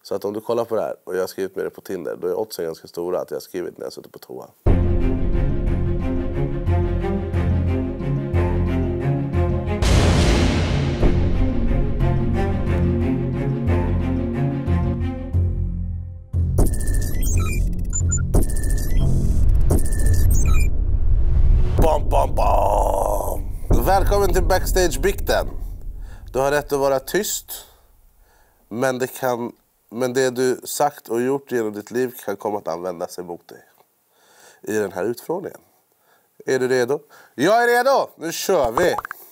Så att om du kollar på det här och jag har skrivit med det på Tinder, då är oddsen ganska stora att jag har skrivit när jag sitter på toa. Bam, bam, bam. Välkommen till Backstage-bikten. Du har rätt att vara tyst, men det du sagt och gjort genom ditt liv kan komma att användas emot dig i den här utfrågningen. Är du redo? Jag är redo! Nu kör vi!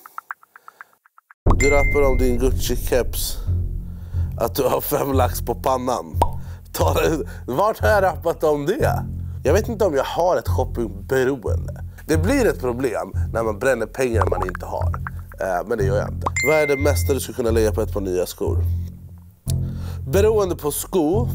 Du rappar om din Gucci-keps, att du har 5 lax på pannan. Vart har jag rappat om det? Jag vet inte om jag har ett shoppingberoende. Det blir ett problem när man bränner pengar man inte har. Men det gör jag inte. Vad är det mesta du skulle kunna lägga på ett par nya skor? Beroende på sko,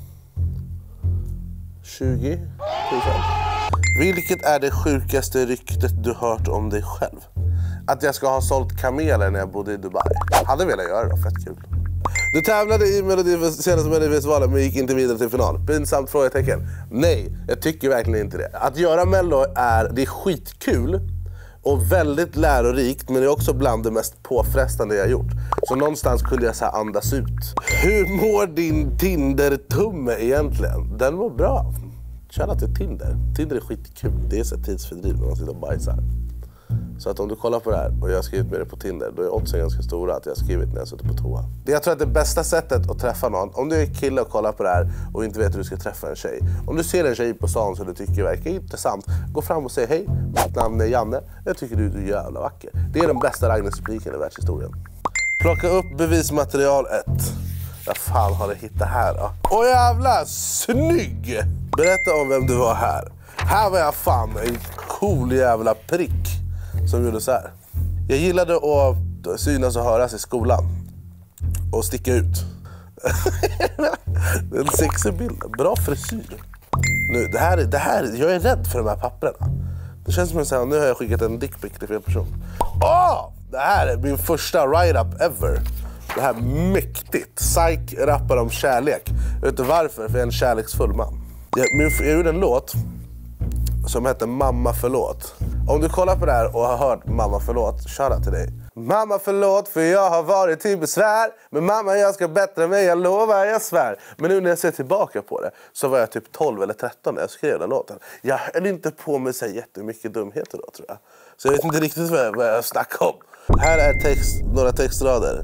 20 000. Vilket är det sjukaste ryktet du hört om dig själv? Att jag ska ha sålt kameler när jag bodde i Dubai. Hade velat göra det, fett kul. Du tävlade i senaste Melodifestivalen men gick inte vidare till final. Pinsamt frågetecken. Nej, jag tycker verkligen inte det. Att göra Mello det är skitkul och väldigt lärorikt, men det är också bland det mest påfrestande jag gjort. Så någonstans kunde jag så här andas ut. Hur mår din Tinder-tumme egentligen? Den mår bra. Källa till Tinder. Tinder är skitkul. Det är så tidsfördriv när man sitter och bajsar. Så att om du kollar på det här och jag har skrivit med det på Tinder, då är oddsen ganska stora att jag har skrivit när jag sitter på toa. Jag tror att det bästa sättet att träffa någon, om du är kille och kollar på det här och inte vet hur du ska träffa en tjej. Om du ser en tjej på stan som du tycker verkar intressant, gå fram och säg hej, mitt namn är Janne, jag tycker du är jävla vacker. Det är den bästa raggningsrepliken i världshistorien. Plocka upp bevismaterial 1. Vad fan har du hittat här då? Åh jävla snygg! Berätta om vem du var här. Här var jag fan en cool jävla prick som gjorde så här. Jag gillade att synas och höras i skolan och sticka ut. Det är en sexig bild. Bra frisyr. Nu, det här, jag är rädd för de här papperna. Det känns som att nu har jag skickat en dickpic till fel person. Det här är min första write-up ever. Det här är mäktigt. Psych rappar om kärlek. Vet du varför? För jag är en kärleksfull man. Jag gjorde en låt som heter Mamma förlåt. Om du kollar på det här och har hört Mamma förlåt, köra till dig. Mamma förlåt för jag har varit till besvär. Men mamma jag ska bättra mig, jag lovar, jag svär. Men nu när jag ser tillbaka på det så var jag typ 12 eller 13 när jag skrev den låten. Jag höll inte på med så jättemycket dumheter då tror jag. Så jag vet inte riktigt vad jag snackar om. Här är några textrader.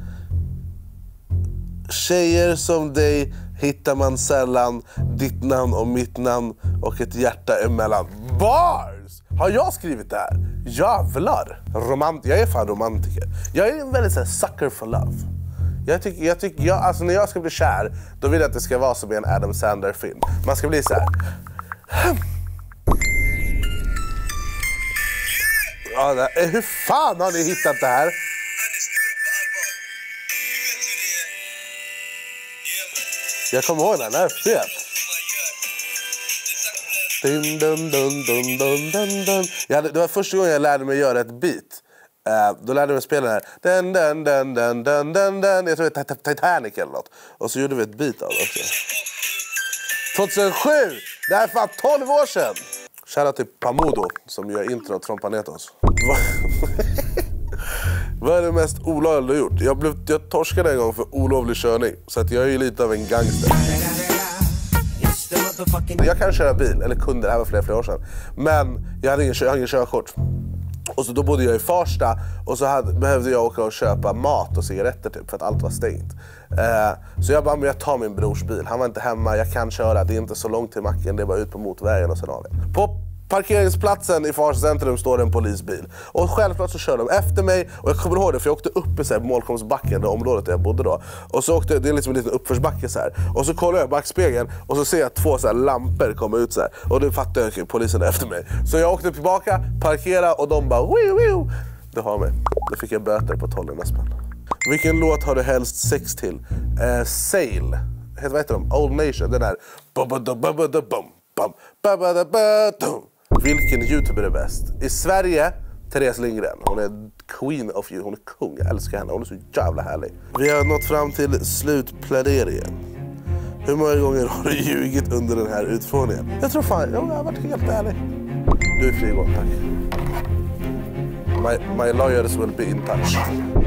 Tjejer som dig hittar man sällan, ditt namn och mitt namn och ett hjärta emellan. Bars! Har jag skrivit det här? Jävlar! Jag är fan romantiker. Jag är en väldigt så här, sucker for love. Alltså, när jag ska bli kär, då vill jag att det ska vara som i en Adam Sandler-film. Man ska bli så här. Hur fan har ni hittat det här? Jag kommer ihåg den här fet. Det var första gången jag lärde mig göra ett beat. Då lärde jag mig spela den här. Jag tror det är Titanic eller något. Och så gjorde vi ett beat av det också. 2007! Det här är fan 12 år sedan! Shoutout till Pamudo som gör introt från Panetos. Vad är det mest olagliga du har gjort? Jag torskade en gång för olovlig körning. Så att jag är ju lite av en gangster. Jag kan köra bil, eller kunde, det här var flera år sedan. Men jag hade ingen körkort. Och så då bodde jag i Farsta. Och så behövde jag åka och köpa mat och cigaretter typ, för att allt var stängt. Så jag bara, men jag tar min brors bil. Han var inte hemma, jag kan köra. Det är inte så långt till macken, det är bara ut på motorvägen och sen av det. På parkeringsplatsen i Farsta centrum står det en polisbil. Och självklart så kör de efter mig. Och jag kommer ihåg det för jag åkte upp i så här Målkomstbacken, det området där jag bodde då. Och så åkte, det är liksom en liten uppförsbacke så här. Och så kollar jag backspegeln och så ser jag 2 så här lampor komma ut så här. Och då fattar jag att polisen är efter mig. Så jag åkte tillbaka, parkerade och de bara wiu. Det har mig. Då fick jag böter på 1200 spänn. Vilken låt har du helst sex till? Sail. Vad heter de? Old Nation. Den här. Vilken YouTuber är bäst? I Sverige, Therese Lindgren. Hon är queen of you. Hon är kung. Jag älskar henne. Hon är så jävla härlig. Vi har nått fram till slutpläderingen. Hur många gånger har du ljugit under den här utfrågningen? Jag tror fan, jag har varit helt ärlig. Du är frigång, tack. My lawyers will be in touch.